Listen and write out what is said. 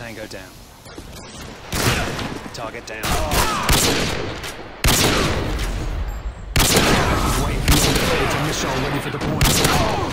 Tango down. Target down. Wait for your missile ready for deployment.